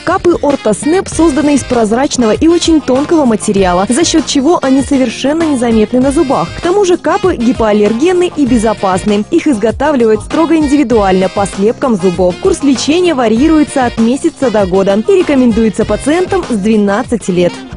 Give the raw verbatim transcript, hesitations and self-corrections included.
Капы Ортоснеп созданы из прозрачного и очень тонкого материала, за счет чего они совершенно незаметны на зубах. К тому же капы гипоаллергенны и безопасны. Их изготавливают строго индивидуально по слепкам зубов. Курс лечения варьируется от месяца до года и рекомендуется пациентам с двенадцати лет.